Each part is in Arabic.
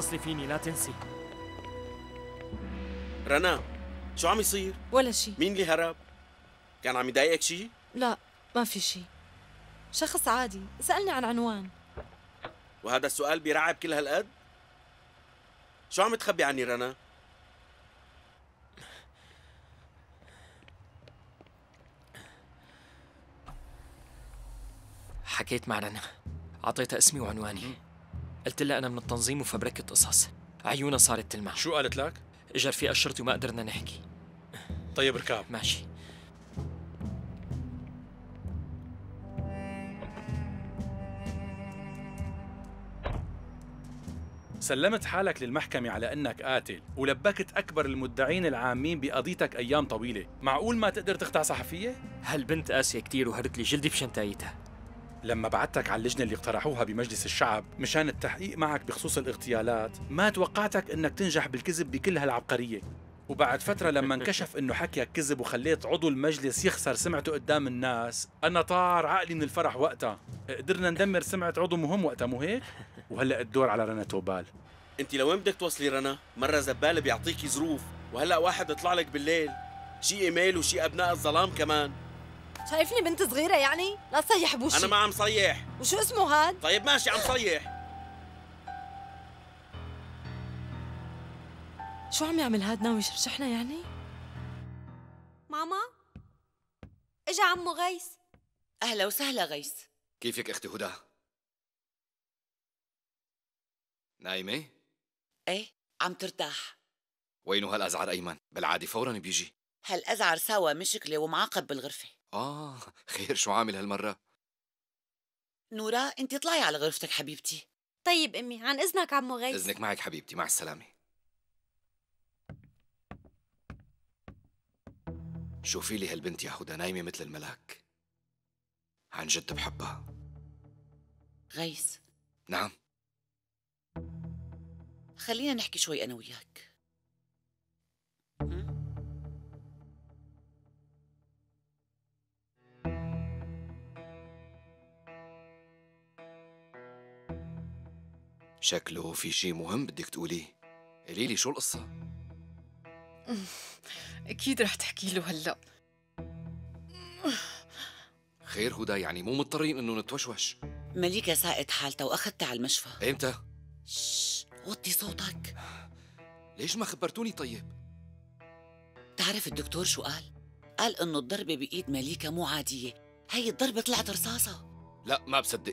اتصلي فيني لا تنسي. رنا، شو عم يصير؟ ولا شيء. مين اللي هرب؟ كان عم يضايقك شيء؟ لا ما في شيء، شخص عادي سألني عن عنوان. وهذا السؤال بيرعب كل هالقد؟ شو عم تخبي عني رنا؟ حكيت مع رنا، أعطيتها اسمي وعنواني، قلت لها أنا من التنظيم وفبركة قصص، عيونها صارت تلمع. شو قالت لك؟ اجى رفيق الشرطي وما قدرنا نحكي. طيب اركاب. ماشي. سلمت حالك للمحكمة على أنك قاتل ولبكت أكبر المدعين العامين بقضيتك أيام طويلة، معقول ما تقدر تخدع صحفية؟ هالبنت قاسية كتير وهرت لي جلدي بشنتايتها. لما بعتك على اللجنة اللي اقترحوها بمجلس الشعب مشان التحقيق معك بخصوص الاغتيالات ما توقعتك أنك تنجح بالكذب بكل هالعبقرية، وبعد فترة لما انكشف أنه حكيك كذب وخليت عضو المجلس يخسر سمعته قدام الناس، أنا طار عقلي من الفرح وقتها. قدرنا ندمر سمعة عضو مهم وقتها، مو هيك؟ وهلأ الدور على رنا توبال. انت لوين بدك توصلي رنا؟ مرة زبالة بيعطيكي ظروف، وهلا واحد يطلع لك بالليل، شي ايميل وشي ابناء الظلام كمان. شايفني بنت صغيرة يعني؟ لا تصيح بوشي. انا ما عم صيح. وشو اسمه هاد؟ طيب ماشي عم صيح. شو عم يعمل هاد؟ ناوي يشرشحنا يعني؟ ماما، اجا عمو غيث. أهلا وسهلا غيث. كيفك أختي هدى؟ نايمة؟ ايه عم ترتاح. وينه هالأزعر أيمن؟ بالعادة فوراً بيجي. هالأزعر سوا مشكلة ومعاقب بالغرفة. خير شو عامل هالمرة؟ نورا انت اطلعي على غرفتك حبيبتي. طيب امي، عن اذنك عمو غيث. إذنك معك حبيبتي، مع السلامة. شوفي لي هالبنت يا هدى نايمة مثل الملاك، عن جد بحبها. غيث. نعم. خلينا نحكي شوي أنا وياك. شكله في شي مهم بدك تقوليه، قولي لي شو القصة؟ أكيد رح تحكي له هلأ. خير هدى، يعني مو مضطرين إنه نتوشوش. مليكة ساءت حالتها وأخذتها على المشفى. إمتى؟ وطي صوتك. ليش ما خبرتوني طيب؟ تعرف الدكتور شو قال؟ قال إنه الضربة بإيد مليكة مو عادية، هي الضربة طلعت رصاصة. لا ما بصدق.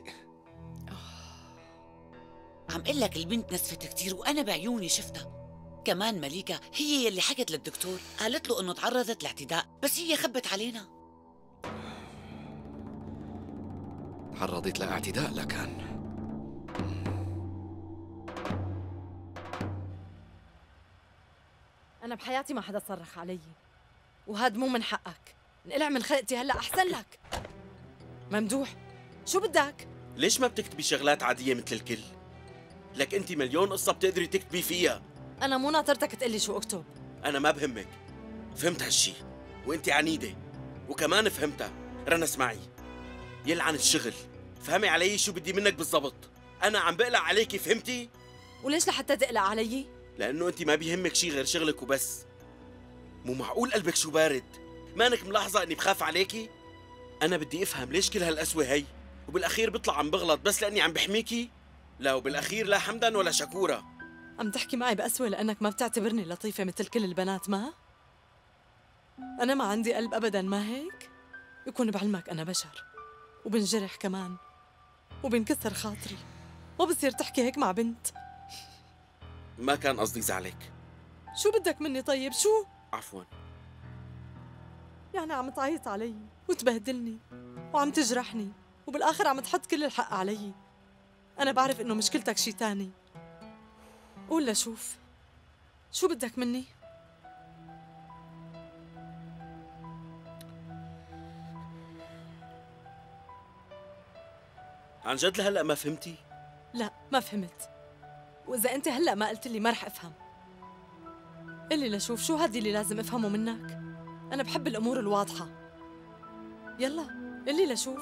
عم قل لك البنت نزفت كتير وأنا بعيوني شفتها. كمان مليكة هي يلي حكت للدكتور، قالت له إنه تعرضت لاعتداء بس هي خبت علينا. تعرضت لاعتداء لكان. أنا بحياتي ما حدا صرخ علي، وهاد مو من حقك. انقلع من خلقتي هلا أحسن لك. ممدوح شو بدك؟ ليش ما بتكتبي شغلات عادية مثل الكل؟ لك انت مليون قصة بتقدري تكتبي فيها. أنا مو ناطرتك تقلي شو أكتب. أنا ما بهمك، فهمت هالشي، وانت عنيدة وكمان فهمتها. رنا اسمعي، يلعن الشغل، فهمي علي شو بدي منك بالضبط. أنا عم بقلق عليكي، فهمتي؟ وليش لحتى تقلق علي؟ لأنه انت ما بيهمك شي غير شغلك وبس. مو معقول قلبك شو بارد، مانك ملاحظة اني بخاف عليكي؟ أنا بدي أفهم ليش كل هالقسوة هي، وبالأخير بطلع عم بغلط بس لأني عم بحميكي؟ لا، وبالأخير لا حمدا ولا شكورا. عم تحكي معي بقسوة لأنك ما بتعتبرني لطيفة مثل كل البنات؟ ما أنا ما عندي قلب أبداً، ما هيك؟ يكون بعلمك أنا بشر وبنجرح كمان وبنكسر خاطري، ما بصير تحكي هيك مع بنت. ما كان قصدي زعلك. شو بدك مني طيب؟ شو؟ عفواً. يعني عم تعيط علي وتبهدلني وعم تجرحني وبالآخر عم تحط كل الحق علي. أنا بعرف إنه مشكلتك شي تاني. قول لشوف، شو بدك مني؟ عن جد لهلأ ما فهمتي؟ لا ما فهمت، وإذا أنت هلأ ما قلت لي ما رح أفهم. قلي لشوف شو هادي اللي لازم أفهمه منك؟ أنا بحب الأمور الواضحة. يلا قلي لشوف.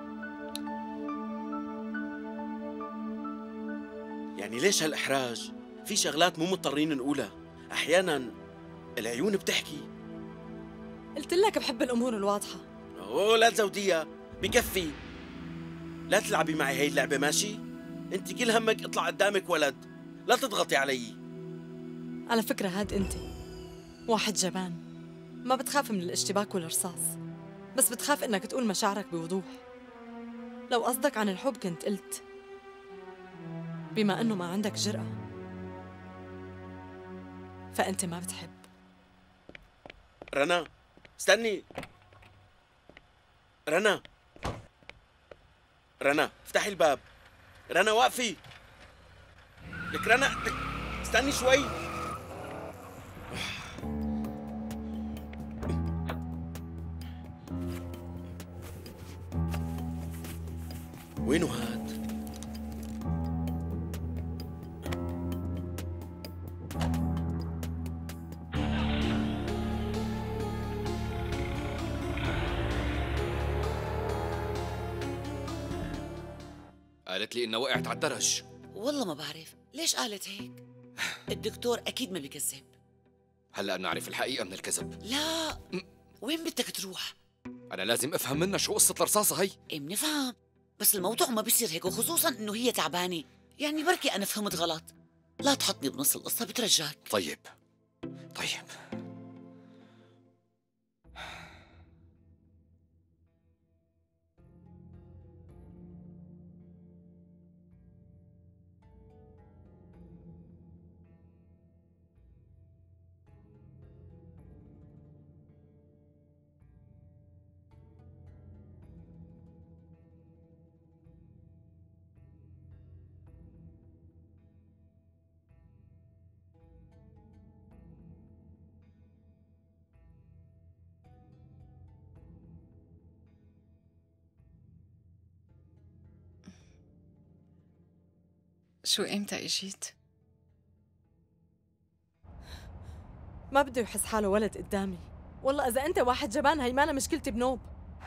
يعني ليش هالإحراج؟ في شغلات مو مضطرين نقولها، أحيانا العيون بتحكي. قلت لك بحب الأمور الواضحة. أوه لا تزوديها، بكفي. لا تلعبي معي هاي اللعبة ماشي؟ أنت كل همك اطلع قدامك ولد، لا تضغطي علي. على فكرة هاد أنت واحد جبان، ما بتخاف من الاشتباك والرصاص، بس بتخاف إنك تقول مشاعرك بوضوح. لو قصدك عن الحب كنت قلت، بما إنه ما عندك جرأة فأنت ما بتحب. رنا استني. رنا افتحي الباب. رنا وقفي. لك رنا استني شوي. وينه هاد؟ قالت لي إنها وقعت على الدرج. والله ما بعرف ليش قالت هيك. الدكتور أكيد ما بيكذب. هلأ نعرف الحقيقة من الكذب. لا، وين بدك تروح؟ أنا لازم أفهم منها شو قصة الرصاصة هي. إيه بنفهم، بس الموضوع ما بيصير هيك، وخصوصاً إنه هي تعبانة. يعني بركي أنا فهمت غلط. لا تحطني بنص القصة بترجاك. طيب شو إمتى إجيت؟ ما بده يحس حاله ولد قدامي. والله إذا أنت واحد جبان هي مانا مشكلتي بنوب.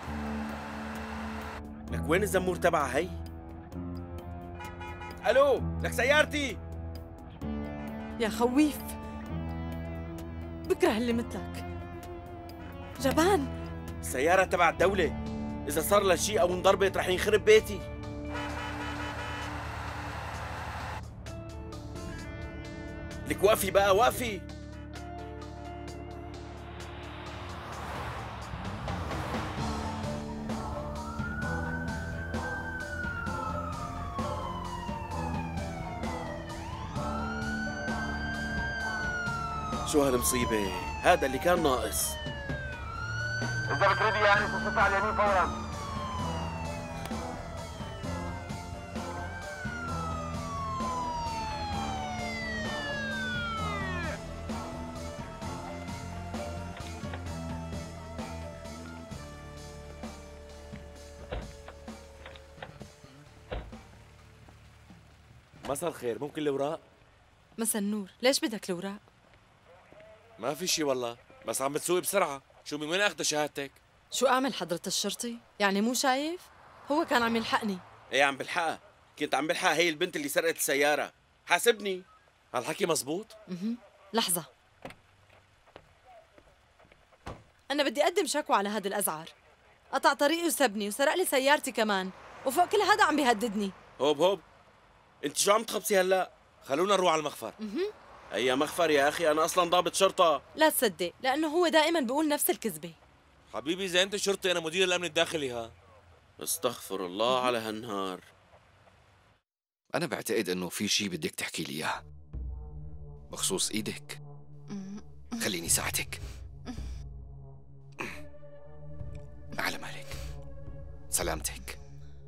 لك وين الزمور تبعها هي؟ الو لك سيارتي. يا خويف، بكره اللي مثلك جبان. السيارة تبع الدولة، إذا صار لها شيء أو انضربت رح ينخرب بيتي. لك وقفي بقى وقفي. شو هالمصيبة؟ هذا اللي كان ناقص. إذا بتريدي يعني تصفي على اليمين فورا. مساء الخير، ممكن الأوراق؟ مسا النور، ليش بدك الأوراق؟ ما في شي والله، بس عم بتسوقي بسرعة. شو من وين أخذ شهادتك؟ شو أعمل حضرة الشرطي؟ يعني مو شايف؟ هو كان عم يلحقني. ايه عم بلحقها، كنت عم بلحق هي البنت اللي سرقت السيارة. حاسبني. هالحكي مزبوط؟ لحظة، أنا بدي أقدم شكوى على هذا الأزعر. قطع طريقي وسبني وسرق لي سيارتي كمان، وفوق كل هذا عم بيهددني. هوب انت شو عم تخبصي هلا؟ خلونا نروح على المخفر. أي مخفر يا أخي، أنا أصلا ضابط شرطة. لا تصدق، لأنه هو دائما بيقول نفس الكذبة. حبيبي إذا أنت شرطي أنا مدير الأمن الداخلي. ها استغفر الله على هالنهار. أنا بعتقد إنه في شي بدك تحكي لي إياه بخصوص إيدك. خليني ساعدك. على مالك، سلامتك.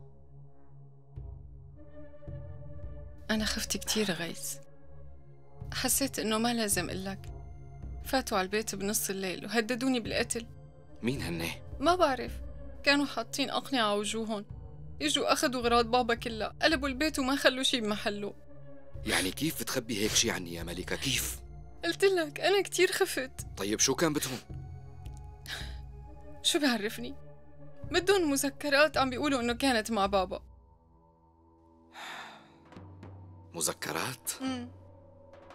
أنا خفت كتير غيث، حسيت إنه ما لازم أقلك. فاتوا على البيت بنص الليل وهددوني بالقتل. مين هني؟ ما بعرف، كانوا حاطين أقنعة على وجوههم. يجوا أخذوا أغراض بابا كلها، قلبوا البيت وما خلوا شي بمحله. يعني كيف بتخبي هيك شي عني يا ملكة؟ كيف؟ قلت لك أنا كتير خفت. طيب شو كان بدهم؟ شو بعرفني؟ بدهم مذكرات عم بيقولوا إنه كانت مع بابا. مذكرات؟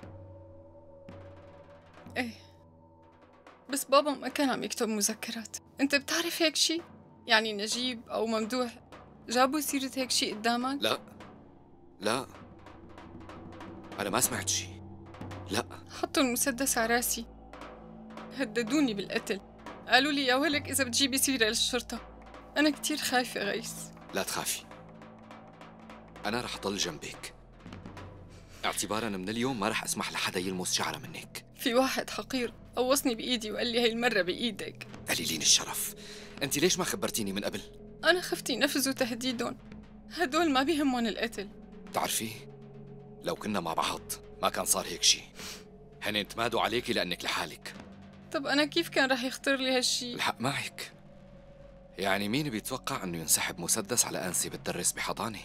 ايه، بس بابا ما كان عم يكتب مذكرات. انت بتعرف هيك شي؟ يعني نجيب او ممدوح جابوا سيرة هيك شي قدامك؟ لا لا، أنا ما سمعت شي. لا. حطوا المسدس على راسي، هددوني بالقتل، قالوا لي يا ولك إذا بتجيبي سيرة للشرطة. أنا كتير خايفة غيث. لا تخافي، أنا رح أضل جنبك، اعتباراً من اليوم ما رح أسمح لحدا يلمس شعرة منك. في واحد حقير قوصني بإيدي وقال لي هاي المرة بإيدك. قليلين الشرف، أنت ليش ما خبرتيني من قبل؟ أنا خفت ينفذوا تهديدهم، هدول ما بيهمهم القتل. بتعرفي لو كنا مع بعض ما كان صار هيك شي. هن انتمادوا عليكي لأنك لحالك. طب أنا كيف كان رح يخطر لي هالشي؟ الحق معك، يعني مين بيتوقع أنه ينسحب مسدس على أنسي بتدرس بحضانة؟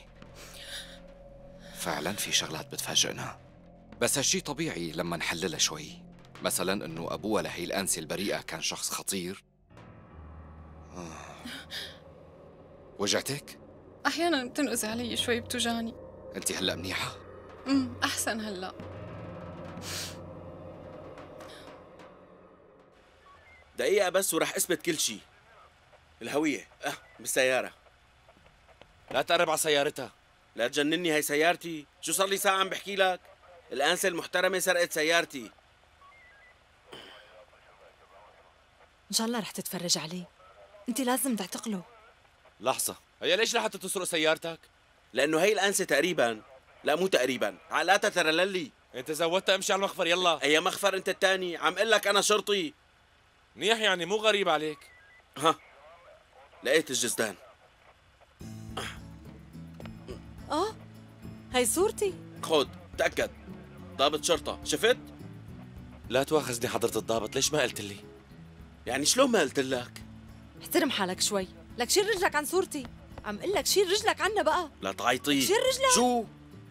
فعلا في شغلات بتفاجئنا، بس هالشي طبيعي لما نحللها شوي. مثلا أنه أبوها لهي الأنسي البريئة كان شخص خطير. وجعتك؟ أحيانا بتنقز علي شوي، بتوجعني. أنت هلأ منيحة؟ أحسن هلأ. دقيقة بس ورح اثبت كل شيء. الهوية بالسيارة. لا تقرب على سيارتها. لا تجنني، هي سيارتي. شو صار لي ساعة عم بحكي لك؟ الأنسة المحترمة سرقت سيارتي. إن شاء الله رح تتفرج عليه. أنت لازم تعتقله. لحظة، هي ليش لحتى تسرق سيارتك؟ لأنه هي الأنسة تقريبا، لا مو تقريبا، عقلاتها ترى للي. انت زودتها، امشي على المخفر يلا. هي مخفر انت الثاني، عم قل لك أنا شرطي. منيح، يعني مو غريب عليك. لقيت الجزدان. هاي صورتي. خود تأكد، ضابط شرطة، شفت؟ لا تواخذني حضرة الضابط، ليش ما قلت لي؟ يعني شلون ما قلت لك؟ احترم حالك شوي، لك شيل رجلك عن صورتي. عم قل لك شيل رجلك عنا بقى. لا تعيطي. شيل رجلك. شو؟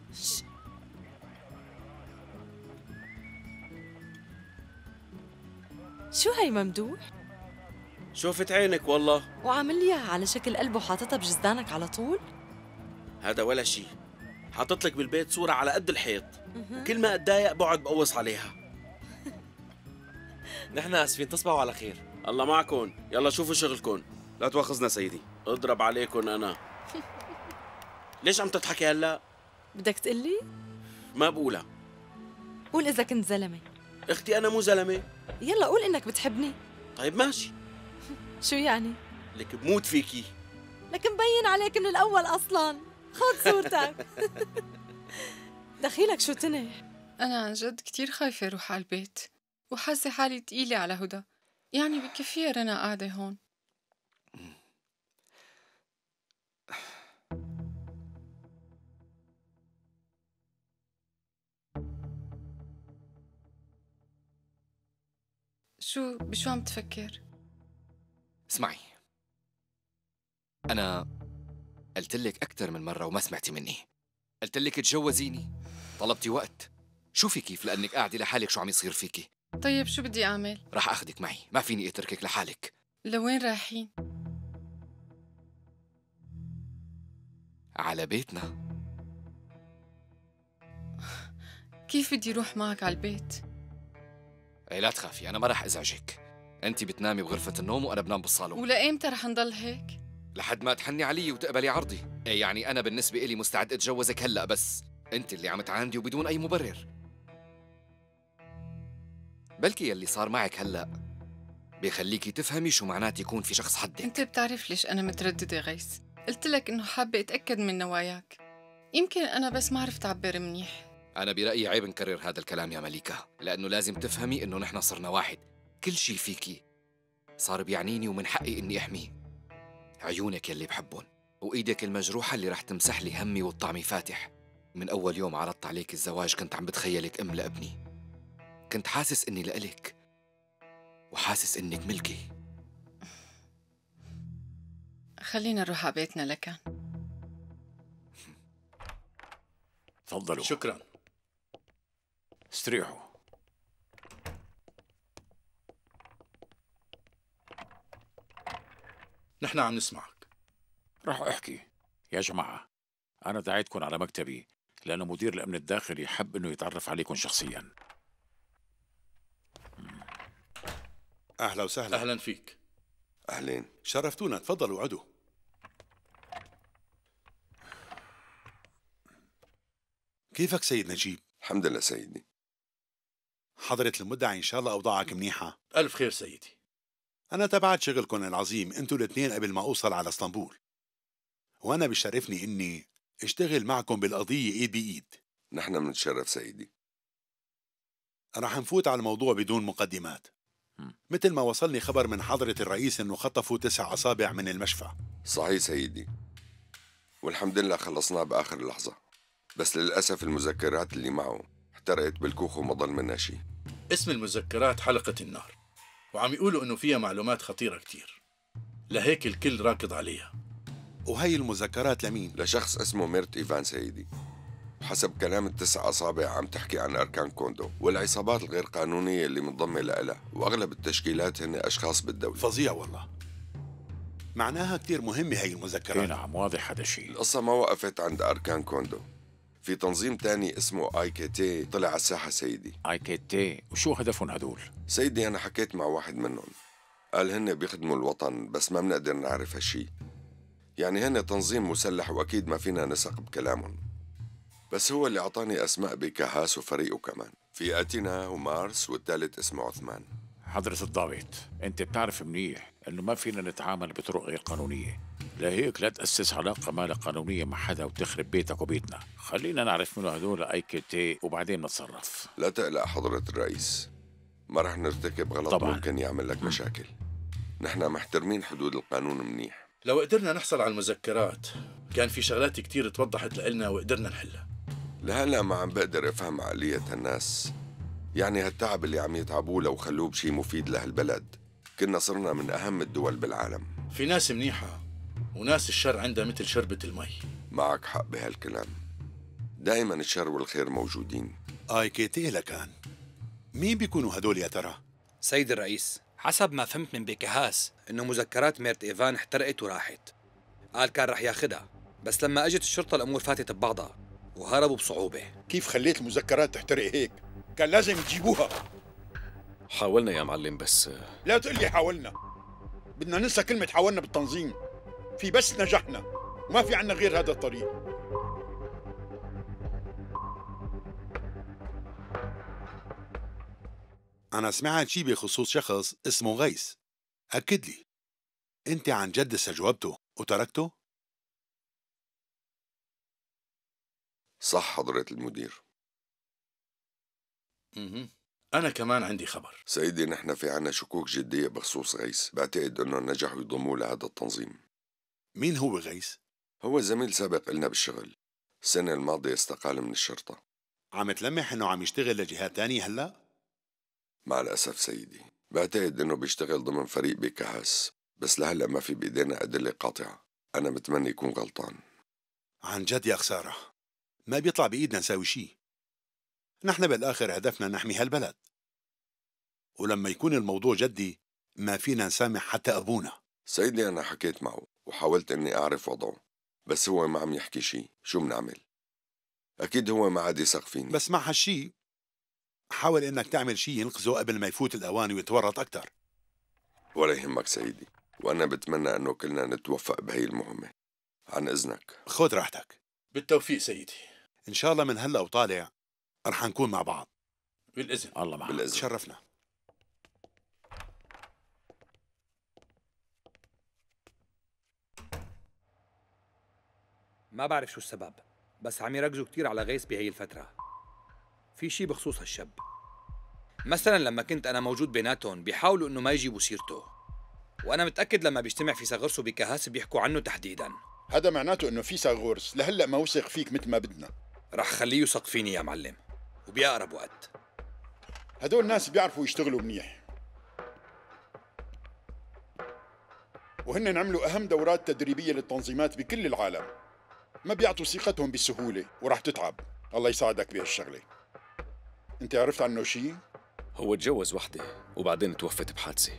شو هي ممدوح؟ شوفت عينك والله. وعامل لي اياها على شكل قلب وحاططها بجزدانك على طول؟ هذا ولا شيء، حاطط لك بالبيت صورة على قد الحيط، كل ما اتضايق بقعد بقوص عليها. نحن اسفين، تصبحوا على خير. الله معكم، يلا شوفوا شغلكم. لا تواخذنا سيدي. اضرب عليكم أنا. ليش عم تضحكي هلا؟ بدك تقلي؟ ما بقولها. قول إذا كنت زلمة. اختي أنا مو زلمة. يلا قول إنك بتحبني. طيب ماشي. شو يعني؟ لك بموت فيكي. لك مبين عليك من الأول أصلاً. خذ صورتك. دخيلك شو تنح؟ أنا عن جد كتير خايفة أروح على البيت، وحاسة حالي تقيلة على هدى. يعني بكفيها رنا قاعدة هون. بشو عم تفكر؟ اسمعي، أنا قلت لك أكثر من مرة وما سمعتي مني. قلت لك تجوزيني، طلبتي وقت. شوفي كيف لأنك قاعدة لحالك شو عم يصير فيكي. طيب شو بدي أعمل؟ رح أخذك معي، ما فيني أتركك لحالك. لوين رايحين؟ على بيتنا. كيف بدي روح معك على البيت؟ ايه لا تخافي، أنا ما رح أزعجك. أنت بتنامي بغرفة النوم وأنا بنام بالصالون. ولأيمتى رح نضل هيك؟ لحد ما تحني علي وتقبلي عرضي. ايه يعني أنا بالنسبة إلي مستعد أتجوزك هلأ، بس أنت اللي عم تعاندي وبدون أي مبرر. بلكي يلي صار معك هلأ بيخليكي تفهمي شو معنات يكون في شخص حدك. أنت بتعرف ليش أنا مترددة غيث؟ قلت لك إنه حابة أتأكد من نواياك. يمكن أنا بس ما عرفت أعبر منيح. أنا برأيي عيب نكرر هذا الكلام يا مليكة، لأنه لازم تفهمي إنه نحن صرنا واحد. كل شي فيكي صار بيعنيني ومن حقي إني أحميه. عيونك يلي بحبهم وإيدك المجروحة اللي رح تمسح لي همي والطعمي فاتح. من أول يوم عرضت عليك الزواج كنت عم بتخيلك أم لابني. كنت حاسس إني لإلك وحاسس إنك ملكي. خلينا نروح على بيتنا لكان. تفضلوا. شكرا. استريحوا. نحن عم نسمعك. رح احكي. يا جماعة، أنا دعيتكم على مكتبي لأنه مدير الأمن الداخلي حب إنه يتعرف عليكم شخصياً. أهلا وسهلا. أهلا فيك. أهلين. شرفتونا، تفضلوا عدوا. كيفك سيد نجيب؟ الحمد لله سيدي. حضرة المدعي إن شاء الله أوضاعك منيحة؟ ألف خير سيدي. أنا تبعت شغلكم العظيم أنتوا الاثنين قبل ما أوصل على اسطنبول، وأنا بشرفني إني اشتغل معكم بالقضية إيد بإيد. نحن منتشرف سيدي. رح نفوت على الموضوع بدون مقدمات. مثل ما وصلني خبر من حضرة الرئيس إنه خطفوا 9 أصابع من المشفى. صحيح سيدي، والحمد لله خلصناه بآخر لحظة، بس للأسف المذكرات اللي معه احترقت بالكوخ وما ضل منها شيء. اسم المذكرات حلقة النار، وعم يقولوا إنه فيها معلومات خطيرة كتير، لهيك الكل راكض عليها. وهي المذكرات لمين؟ لشخص اسمه ميرت إيفان سيدي. حسب كلام ال9 أصابع عم تحكي عن أركان كوندو والعصابات الغير قانونية اللي منضمة لها، وأغلب التشكيلات هن أشخاص بالدولة. فظيع والله، معناها كتير مهمة هي المذكرات. نعم واضح هذا الشيء. القصة ما وقفت عند أركان كوندو، في تنظيم تاني اسمه آي كي تي طلع على الساحة سيدي. آي كي تي، وشو هدفهم هدول؟ سيدي أنا حكيت مع واحد منهم، قال هن بيخدموا الوطن بس ما بنقدر نعرف هالشي، يعني هن تنظيم مسلح وأكيد ما فينا نثق بكلامهم، بس هو اللي أعطاني أسماء بكهاس وفريقه كمان، في أتينا ومارس والثالث اسمه عثمان. حضرة الضابط، أنت بتعرف منيح إنه ما فينا نتعامل بطرق غير قانونية، لهيك لا تأسس علاقة ما قانونية مع حدا وتخرب بيتك وبيتنا. خلينا نعرف منو هدول آي كي تي وبعدين نتصرف. لا تقلق حضرة الرئيس، ما رح نرتكب غلط طبعاً ممكن يعمل لك مشاكل. نحن محترمين حدود القانون منيح. لو قدرنا نحصل على المذكرات كان في شغلات كتير توضحت لنا وقدرنا نحلها. لهلا ما عم بقدر افهم عقلية هالناس، يعني هالتعب اللي عم يتعبوه لو خلوه بشي مفيد لهالبلد كنا صرنا من أهم الدول بالعالم. في ناس منيحة وناس الشر عندها مثل شربة المي. معك حق بهالكلام، دائما الشر والخير موجودين. آي كي تي لكان مين بيكونوا هدول يا ترى؟ سيد الرئيس، حسب ما فهمت من بيكهاس إنه مذكرات ميرت إيفان احترقت وراحت. قال كان رح ياخدها، بس لما أجت الشرطة الأمور فاتت ببعضها وهربوا بصعوبة. كيف خليت المذكرات تحترق هيك؟ كان لازم تجيبوها. حاولنا يا معلم بس لا تقول لي حاولنا، بدنا ننسى كلمة حاولنا بالتنظيم، في بس نجحنا وما في عنا غير هذا الطريق. أنا سمعت شي بخصوص شخص اسمه غيث، أكد لي، أنت عن جد استجوبته وتركته؟ صح حضرة المدير. أنا كمان عندي خبر سيدي، نحن في عنا شكوك جدية بخصوص غيث، بعتقد أنه نجحوا يضموا لهذا التنظيم. مين هو غيث؟ هو زميل سابق إلنا بالشغل، السنة الماضية استقال من الشرطة. عم تلمح إنه عم يشتغل لجهات تانية هلأ؟ مع الأسف سيدي، بعتقد إنه بيشتغل ضمن فريق بكهاس، بس لهلأ ما في بإيدينا أدلة قاطعة. أنا بتمنى يكون غلطان. عن جد يا خسارة، ما بيطلع بإيدنا نساوي شي. نحن بالآخر هدفنا نحمي هالبلد، ولما يكون الموضوع جدي ما فينا نسامح حتى أبونا. سيدي أنا حكيت معه وحاولت إني أعرف وضعه، بس هو ما عم يحكي شي. شو بنعمل؟ أكيد هو ما عاد يثق فيني. بس مع هالشي حاول إنك تعمل شي ينقذه قبل ما يفوت الأوان ويتورط أكتر. ولا يهمك سيدي، وأنا بتمنى أنه كلنا نتوفق بهي المهمة. عن إذنك. خذ راحتك. بالتوفيق سيدي. إن شاء الله من هلأ وطالع رح نكون مع بعض. بالإذن. الله معك. بالإذن. تشرفنا. ما بعرف شو السبب، بس عم يركزوا كتير على غيث بهي الفترة. في شي بخصوص هالشاب، مثلا لما كنت أنا موجود بيناتهم بيحاولوا إنه ما يجيبوا سيرته، وأنا متأكد لما بيجتمع في ساغورس وبكهاس بيحكوا عنه تحديداً. هذا معناته إنه في ساغورس لهلأ ما وثق فيك مثل ما بدنا. رح خليه يثق فيني يا معلم، وبأقرب وقت. هدول الناس بيعرفوا يشتغلوا منيح، وهن عملوا أهم دورات تدريبية للتنظيمات بكل العالم. ما بيعطوا ثقتهم بسهولة ورح تتعب. الله يساعدك بهالشغلة. انت عرفت عنه شيء؟ هو تجوز وحدة وبعدين توفت بحادثة.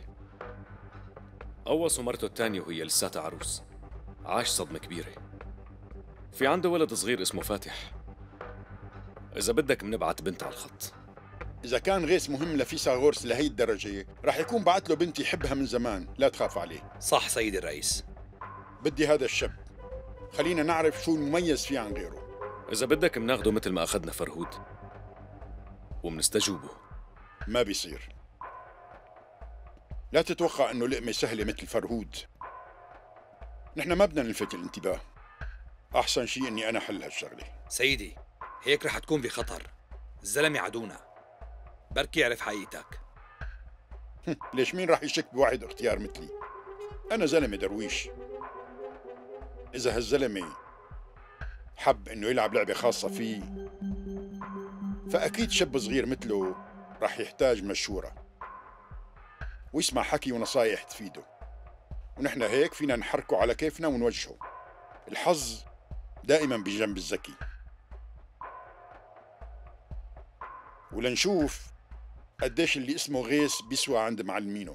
قوصوا مرته الثانية وهي لساتها عروس. عاش صدمة كبيرة. في عنده ولد صغير اسمه فاتح. إذا بدك منبعت بنت على الخط. إذا كان غيث مهم لفيثاغورس لهي الدرجة رح يكون بعت له بنت يحبها من زمان، لا تخاف عليه. صح سيدي الرئيس. بدي هذا الشاب، خلينا نعرف شو المميز فيه عن غيره. إذا بدك مناخده مثل ما أخذنا فرهود ومنستجوبه. ما بيصير. لا تتوقع إنه لقمة سهلة مثل فرهود. نحن ما بدنا نلفت الانتباه. أحسن شيء إني أنا حل هالشغلة. سيدي هيك رح تكون بخطر. الزلمة عدونا، بركي يعرف حقيقتك. ليش مين رح يشك بواحد اختيار مثلي؟ أنا زلمة درويش. إذا هالزلمة حب إنه يلعب لعبة خاصة فيه، فأكيد شاب صغير مثله رح يحتاج مشورة ويسمع حكي ونصايح تفيده، ونحن هيك فينا نحركه على كيفنا ونوجهه. الحظ دائما بجنب الذكي. ولنشوف قديش اللي اسمه غيث بيسوى عند معلمينه.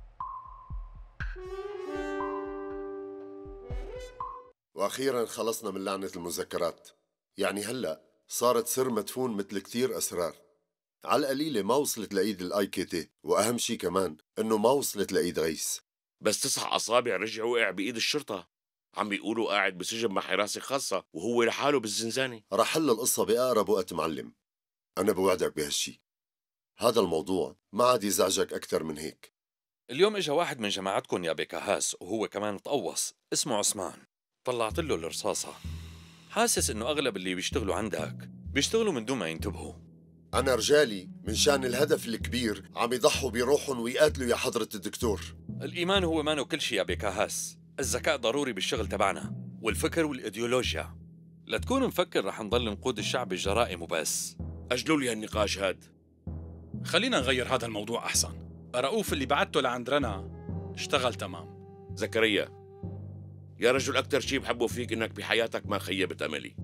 وأخيرا خلصنا من لعنة المذكرات. يعني هلأ صارت سر مدفون مثل كتير أسرار. على القليلة ما وصلت لإيد الآي كي تي، وأهم شي كمان إنه ما وصلت لإيد غيث. بس 9 أصابع رجع وقع بإيد الشرطة. عم بيقولوا قاعد بسجن مع حراسة خاصة وهو لحاله بالزنزانة. رح حل القصة بأقرب وقت معلم، أنا بوعدك بهالشي. هذا الموضوع ما عاد يزعجك أكثر من هيك. اليوم اجى واحد من جماعتكم يا بكهاس وهو كمان تقوص، اسمه عثمان. طلعت له الرصاصة. حاسس إنه أغلب اللي بيشتغلوا عندك بيشتغلوا من دون ما ينتبهوا. أنا رجالي من شان الهدف الكبير عم يضحوا بروحهم ويقاتلوا يا حضرة الدكتور. الإيمان هو مانو كل شيء يا بكهاس. الذكاء ضروري بالشغل تبعنا، والفكر والإيديولوجيا. لا تكون مفكر رح نضل نقود الشعب بالجرائم وبس. أجلوا لي هالنقاش هاد. خلينا نغير هذا الموضوع أحسن. رؤوف اللي بعته لعند رنا اشتغل تمام. زكريا، يا رجل أكتر شيء بحبه فيك إنك بحياتك ما خيبت أملي.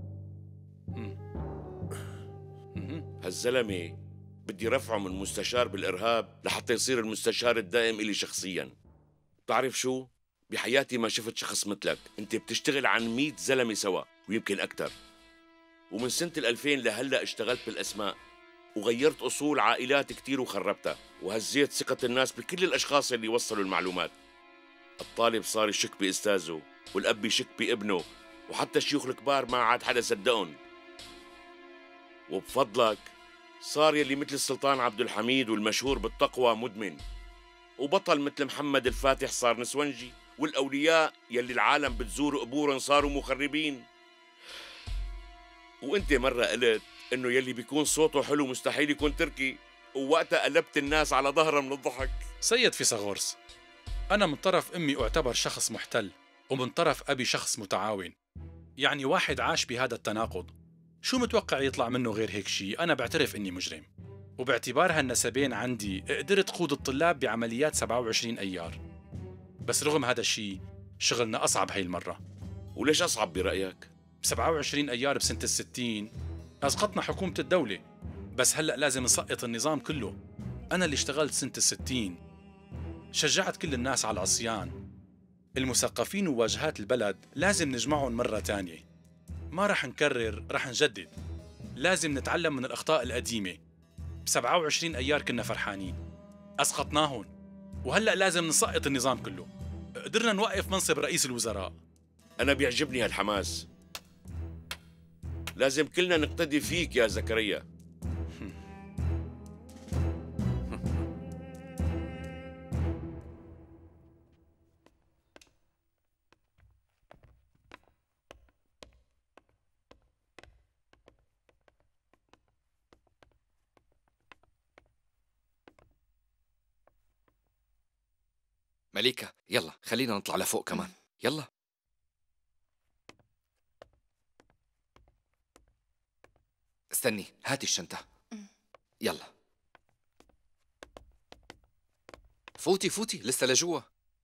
هالزلمة بدي رفعه من مستشار بالإرهاب لحتى يصير المستشار الدائم إلي شخصياً. بتعرف شو؟ بحياتي ما شفت شخص مثلك. أنت بتشتغل عن 100 زلمة سوا ويمكن أكتر. ومن سنة 2000 لهلأ اشتغلت بالأسماء وغيرت أصول عائلات كتير وخربتها، وهزيت ثقة الناس بكل الأشخاص اللي وصلوا المعلومات. الطالب صار يشك بأستاذه، والأب يشك بابنه، وحتى الشيوخ الكبار ما عاد حدا صدقهم. وبفضلك صار يلي مثل السلطان عبد الحميد والمشهور بالتقوى مدمن، وبطل مثل محمد الفاتح صار نسونجي، والأولياء يلي العالم بتزور قبورهم صاروا مخربين. وانت مرة قلت انه يلي بيكون صوته حلو مستحيل يكون تركي، ووقتها قلبت الناس على ظهرها من الضحك. سيد فيثاغورس، أنا من طرف أمي أعتبر شخص محتل، ومن طرف أبي شخص متعاون. يعني واحد عاش بهذا التناقض. شو متوقع يطلع منه غير هيك شيء؟ أنا بعترف إني مجرم، وباعتبار هالنسبين عندي قدرت قود الطلاب بعمليات 27 أيار. بس رغم هذا الشيء شغلنا أصعب هاي المرة. وليش أصعب برأيك؟ ب 27 أيار بسنة 60 أسقطنا حكومة الدولة، بس هلأ لازم نسقط النظام كله. أنا اللي اشتغلت سنة 60 شجعت كل الناس على العصيان. المثقفين وواجهات البلد لازم نجمعهم مرة تانية. ما رح نكرر، رح نجدد. لازم نتعلم من الأخطاء القديمة. ب 27 أيار كنا فرحانين، أسقطناهم، وهلأ لازم نسقط النظام كله. قدرنا نوقف منصب رئيس الوزراء. أنا بيعجبني هالحماس. لازم كلنا نقتدي فيك يا زكريا. مليكة، يلا خلينا نطلع لفوق كمان. يلا. استني، هاتي الشنطة. يلا فوتي فوتي، لسه لجوا.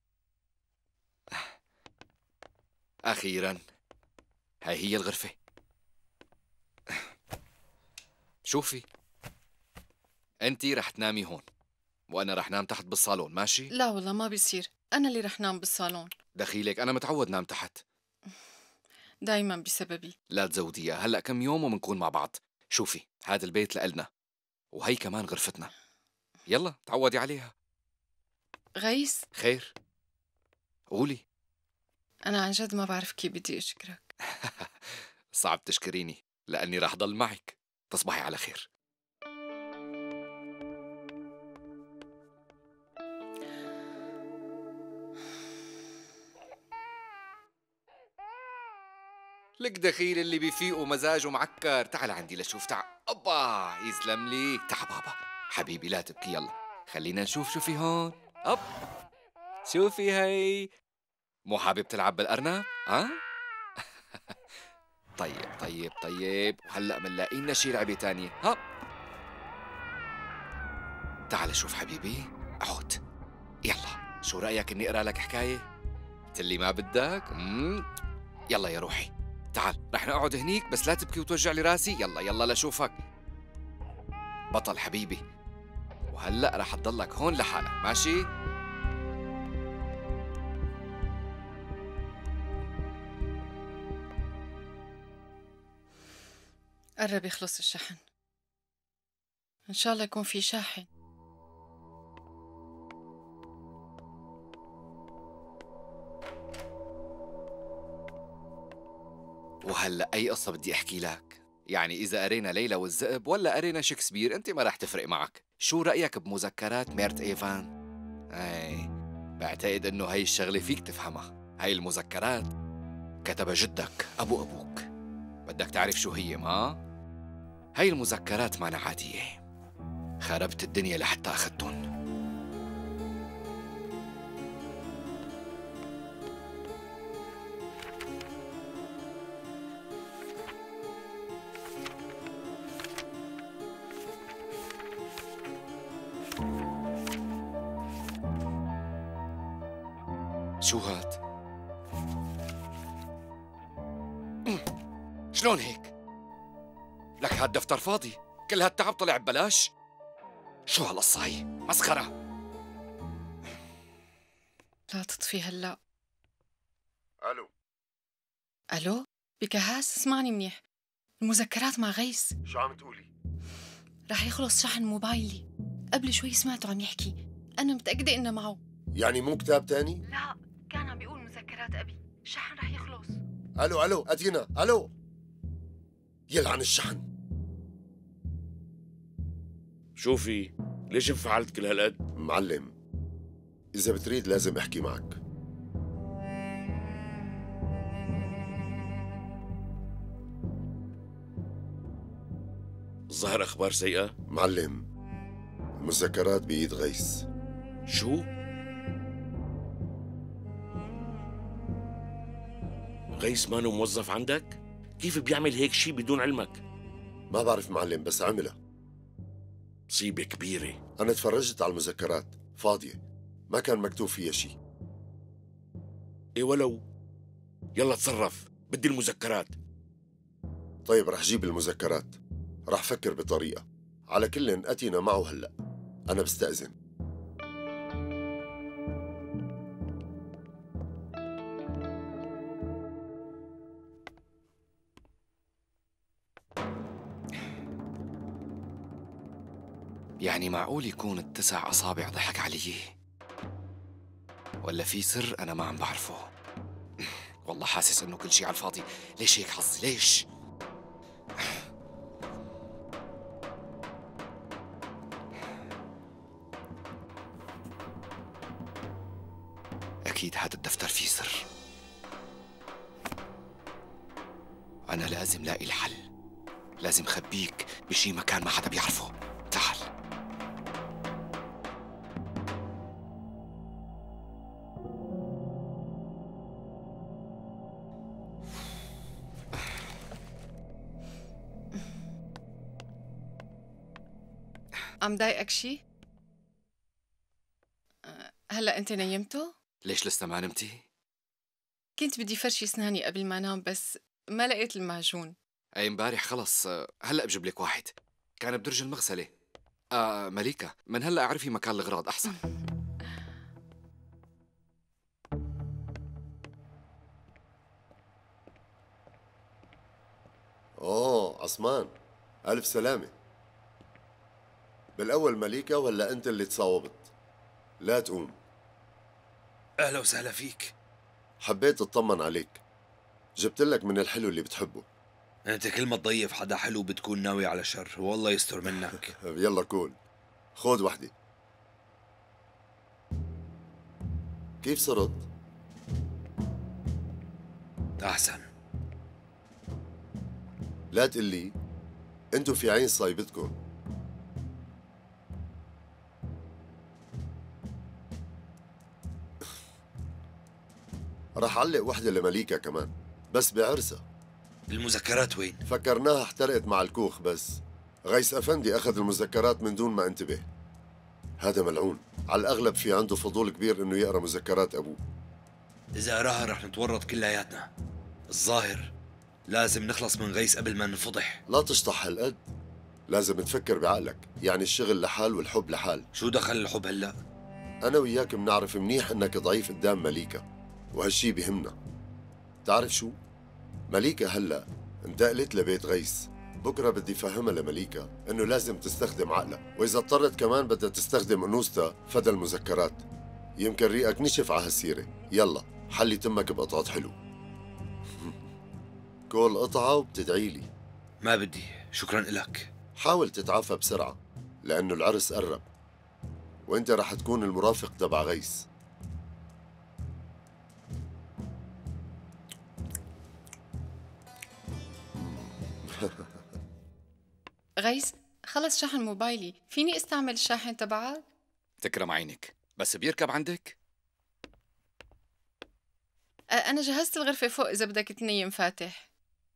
أخيراً، هاي هي الغرفة. شوفي، أنتي رح تنامي هون وأنا رح نام تحت بالصالون، ماشي؟ لا والله ما بيصير، أنا اللي رح نام بالصالون. دخيلك، أنا متعود نام تحت. دايما بسببي. لا تزوديها، هلأ كم يوم ومنكون مع بعض. شوفي، هذا البيت لإلنا، وهي كمان غرفتنا. يلا تعودي عليها. غيث، خير؟ قولي. أنا عن جد ما بعرف كيف بدي أشكرك. صعب تشكريني لأني راح ضل معك. تصبحي على خير. لك دخيل اللي بيفيق ومزاجه معكر. تعال عندي لشوف. تعال. أبا يسلم لي. تعال بابا حبيبي لا تبكي. يلا خلينا نشوف شو في هون. أب شوفي هي. مو حابب تلعب بالأرنب؟ ها؟ طيب وهلأ منلاقي لنا شي لعبة تانية. ها تعال شوف حبيبي. اقعد. يلا شو رأيك اني اقرا لك حكاية؟ قلت لي ما بدك؟ يلا يا روحي تعال رح نقعد هنيك بس لا تبكي وتوجع لي راسي. يلا لشوفك. بطل حبيبي. وهلأ رح تضلك هون لحالك ماشي؟ قرب يخلص الشحن. إن شاء الله يكون في شاحن. وهلأ أي قصة بدي أحكي لك؟ يعني إذا قرينا ليلى والذئب ولا قرينا شكسبير أنت ما رح تفرق معك. شو رأيك بمذكرات ميرت إيفان؟ أي بعتقد إنه هاي الشغلة فيك تفهمها. هاي المذكرات كتبها جدك أبو أبوك. بدك تعرف شو هي ما؟ هاي المذكرات مانا عادية. خربت الدنيا لحتى أخذتن. شو هاد؟ شلون هيك؟ لك هاد دفتر فاضي، كل هالتعب طلع ببلاش؟ شو هالقصة هي؟ مسخرة. لا تطفي هلا. الو بكهاس اسمعني منيح. المذكرات مع غيث. شو عم تقولي؟ رح يخلص شحن موبايلي. قبل شوي سمعته عم يحكي. أنا متأكدة إنه معه. يعني مو كتاب تاني؟ لا كان عم بيقول مذكرات أبي. الشحن رح يخلص. الو أتينا. الو يلعن الشحن. شوفي ليش انفعلت كل هالقد؟ معلم إذا بتريد لازم أحكي معك. ظهر أخبار سيئة؟ معلم المذكرات بإيد غيث. شو؟ غيث مانو موظف عندك؟ كيف بيعمل هيك شي بدون علمك؟ ما بعرف معلم بس عملها. مصيبة كبيرة. أنا تفرجت على المذكرات فاضية ما كان مكتوب فيها شي. إيه ولو. يلا تصرف بدي المذكرات. طيب رح جيب المذكرات. رح فكر بطريقة. على كل أتينا معه هلأ. أنا بستأذن. يعني معقول يكون ال9 أصابع ضحك علي؟ ولا في سر أنا ما عم بعرفه؟ والله حاسس إنه كل شي على الفاضي. ليش هيك حظي؟ ليش؟ أكيد هذا الدفتر فيه سر. أنا لازم لاقي الحل. لازم خبيك بشي مكان ما حدا بيعرفه. تعال. عم ضايقك شي؟ هلا انت نيمته؟ ليش لسه ما نمتي؟ كنت بدي فرشي اسناني قبل ما انام بس ما لقيت المعجون. أي امبارح خلص. هلا بجيب لك واحد. كان بدرج المغسلة. مليكة من هلا اعرفي مكان الأغراض أحسن. عثمان ألف سلامة. بالأول مليكة ولا أنت اللي تصاوبت؟ لا تقوم. أهلا وسهلا فيك. حبيت أطمن عليك. جبت لك من الحلو اللي بتحبه. أنت كل ما تضيف حدا حلو بتكون ناوي على شر، والله يستر منك. يلا كول، خود وحدة. كيف صرت؟ أحسن. لا تقلي انتو في عين صايبتكم. رح علق وحدة لمليكة كمان، بس بعرسها. المذكرات وين؟ فكرناها احترقت مع الكوخ، بس غيث أفندي أخذ المذكرات من دون ما انتبه. هذا ملعون، على الأغلب في عنده فضول كبير إنه يقرأ مذكرات أبوه. إذا قراها رح نتورط كلياتنا. الظاهر لازم نخلص من غيث قبل ما ننفضح. لا تشطح هالقد، لازم تفكر بعقلك، يعني الشغل لحال والحب لحال. شو دخل الحب هلأ؟ أنا وياك بنعرف منيح إنك ضعيف قدام مليكة، وهالشي بيهمنا. تعرف شو؟ مليكة هلأ انتقلت لبيت غيث، بكرة بدي فهمها لمليكة إنه لازم تستخدم عقلها، وإذا اضطرت كمان بدها تستخدم أنوثتها فدى المذكرات. يمكن ريقك نشف على هالسيرة. يلا حلي تمك بقطعة حلو. كل قطعة وبتدعي لي. ما بدي، شكرا إلك. حاول تتعافى بسرعة لأنه العرس قرب، وأنت رح تكون المرافق تبع غيث. غيث، خلص شحن موبايلي، فيني استعمل الشاحن تبعك؟ تكرم عينك، بس بيركب عندك؟ أنا جهزت الغرفة فوق إذا بدك تنيم فاتح.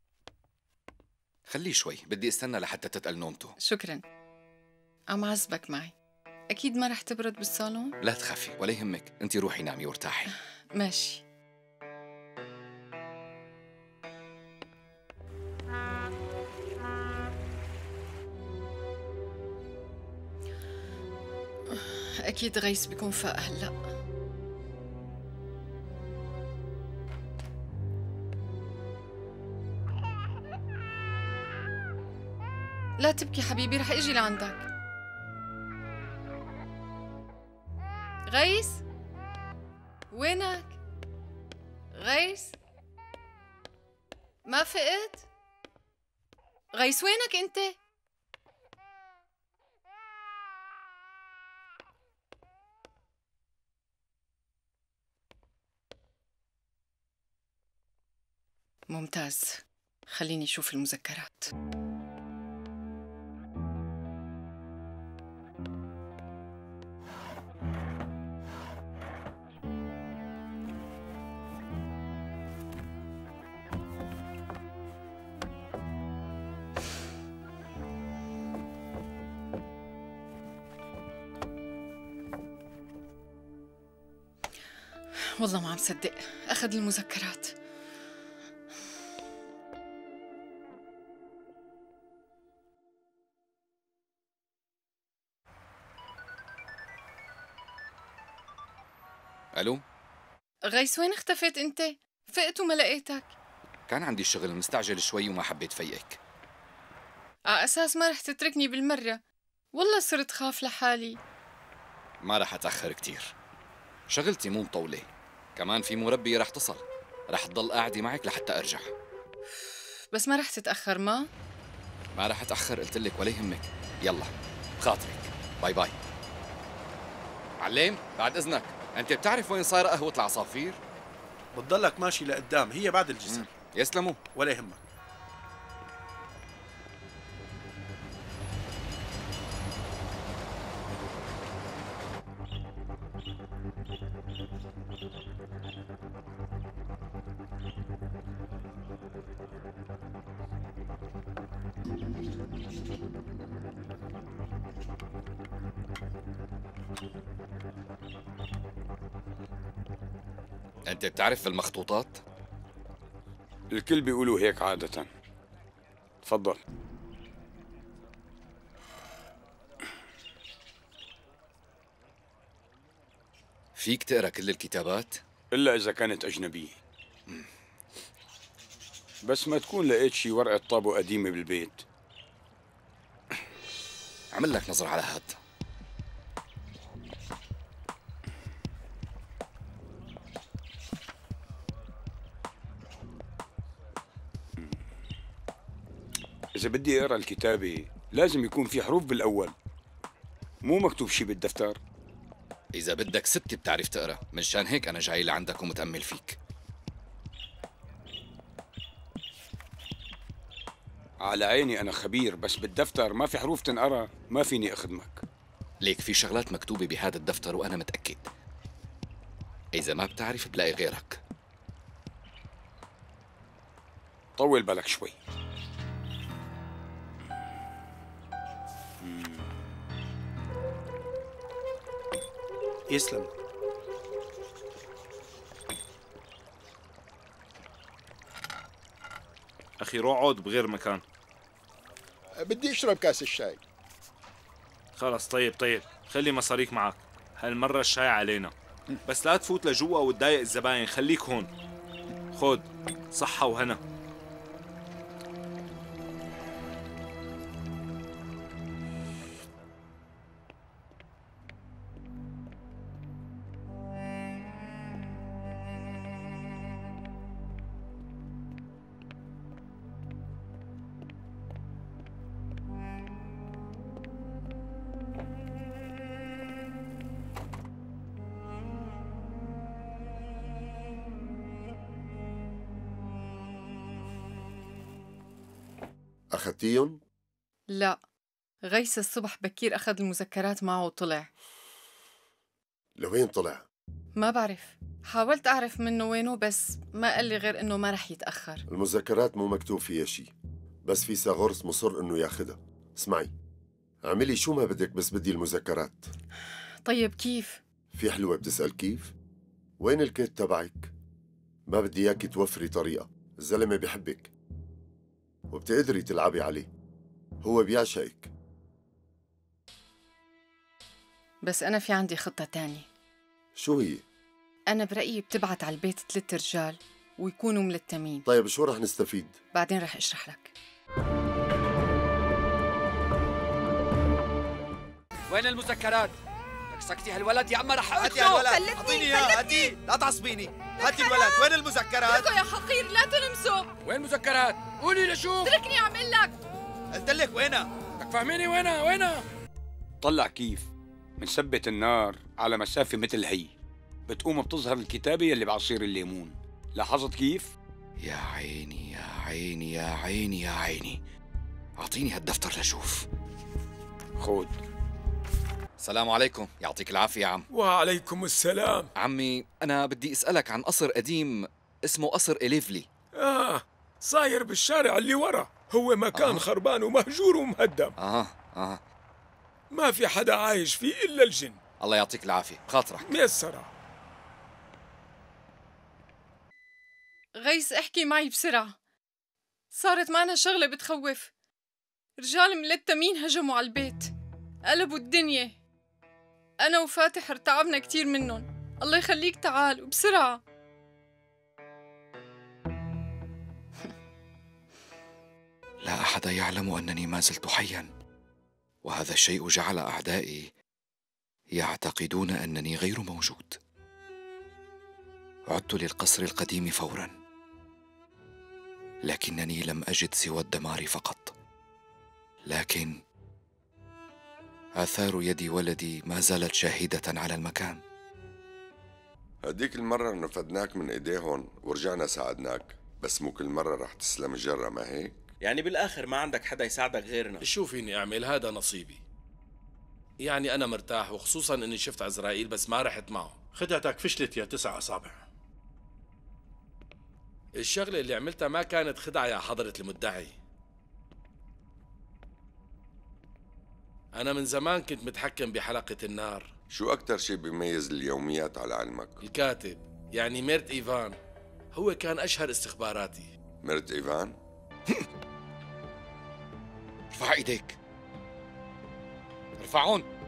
خليه شوي، بدي استنى لحتى تتقل نومته. شكرا. عم عزبك معي. أكيد ما رح تبرد بالصالون؟ لا تخافي ولا يهمك، انت روحي نامي وارتاحي. ماشي. أكيد غيث بيكون فاق هلأ. لا تبكي حبيبي، رح اجي لعندك. غيث، وينك؟ غيث، ما فقت؟ غيث وينك انت؟ ممتاز، خليني اشوف المذكرات. والله ما عم صدق، أخذ المذكرات. ألو؟ غيث وين اختفيت أنت؟ فقت وما لقيتك. كان عندي شغل، مستعجل شوي وما حبيت فيقك. على أساس ما رح تتركني بالمرة، والله صرت خاف لحالي. ما رح أتأخر كتير، شغلتي مو مطولة، كمان في مربية رح تصل، رح تضل قاعدة معك لحتى أرجع. بس ما رح تتأخر؟ ما رح أتأخر، قلتلك ولا يهمك. يلا بخاطرك، باي باي. معلم بعد إذنك، أنت بتعرف وين صايرة قهوة العصافير؟ بتضلك ماشي لقدام، هي بعد الجسر. يسلموا. ولا يهمك. أنت بتعرف المخطوطات؟ الكل بيقولوا هيك عادة. تفضل. فيك تقرأ كل الكتابات؟ إلا إذا كانت أجنبية. بس ما تكون لقيت شي ورقة طابو قديمة بالبيت. اعمل لك نظر على هاد. إذا بدي أقرأ الكتابة لازم يكون في حروف بالأول، مو مكتوب شي بالدفتر. إذا بدك ستي بتعرف تقرأ، منشان هيك أنا جاي لعندك ومتأمل فيك. على عيني أنا خبير، بس بالدفتر ما في حروف تنقرأ ما فيني أخدمك. ليك في شغلات مكتوبة بهذا الدفتر وأنا متأكد إذا ما بتعرف بلاقي غيرك. طول بالك شوي. يسلم. أخي روح اقعد بغير مكان. بدي أشرب كاس الشاي. خلص طيب خلي مصاريك معك، هالمرة الشاي علينا، بس لا تفوت لجوا وتضايق الزباين، خليك هون. خد صحة وهنا. أخذتيهم؟ لا، غيث الصبح بكير أخذ المذكرات معه وطلع. لوين طلع؟ ما بعرف، حاولت أعرف منه وينه بس ما قال لي غير إنه ما رح يتأخر. المذكرات مو مكتوب فيها شي، بس في ساغورس مصر إنه ياخدها. اسمعي، اعملي شو ما بدك بس بدي المذكرات. طيب كيف؟ في حلوة بتسأل كيف؟ وين الكيت تبعك؟ ما بدي إياكي توفري طريقة، الزلمة بيحبك وبتقدري تلعبي عليه، هو بيعشقك. بس أنا في عندي خطة تانية. شو هي؟ أنا برأيي بتبعت على البيت 3 رجال ويكونوا ملتمين. طيب شو رح نستفيد؟ بعدين رح أشرح لك. وين المذكرات؟ لك سكتي هالولد يا أما رح هاتي هالولد، اعطيني اياه، هاتي، لا تعصبيني، هاتي الولد، وين المذكرات؟ اتركه يا حقير، لا تلمسه. وين المذكرات؟ قولي لشوف. اتركني أعمل لك. قلت لك وينها؟ بدك فهميني وينها؟ طلع كيف منثبت النار على مسافة مثل هي، بتقوم بتظهر الكتابة يلي بعصير الليمون. لاحظت كيف؟ يا عيني يا عيني يا عيني يا عيني، أعطيني هالدفتر لشوف. خود. السلام عليكم، يعطيك العافية يا عم. وعليكم السلام. عمي أنا بدي أسألك عن قصر قديم اسمه قصر إليفلي. صاير بالشارع اللي ورا، هو مكان خربان ومهجور ومهدم. ما في حدا عايش فيه إلا الجن. الله يعطيك العافية، خاطرك. ميسرة. غيث احكي معي بسرعة، صارت معنا شغلة بتخوف. رجال ملتمين هجموا على البيت، قلبوا الدنيا. أنا وفاتح ارتعبنا كتير منهم. الله يخليك تعال وبسرعة. لا أحد يعلم أنني ما زلت حياً، وهذا الشيء جعل أعدائي يعتقدون أنني غير موجود. عدت للقصر القديم فوراً، لكنني لم أجد سوى الدمار فقط. لكن آثار يد ولدي ما زالت شاهدة على المكان. هديك المرة نفدناك من ايديهم ورجعنا ساعدناك، بس مو كل مرة رح تسلم الجرة، ما هيك؟ يعني بالآخر ما عندك حدا يساعدك غيرنا. شو فيني أعمل؟ هذا نصيبي. يعني أنا مرتاح، وخصوصاً إني شفت عزرائيل بس ما رحت معه. خدعتك فشلت يا 9 أصابع. الشغلة اللي عملتها ما كانت خدعة يا حضرة المدعي. أنا من زمان كنت متحكم بحلقة النار. شو أكتر شيء بيميز اليوميات على علمك؟ الكاتب، يعني ميرت إيفان، هو كان أشهر استخباراتي. ميرت إيفان؟ ارفع ايديك، ارفعون.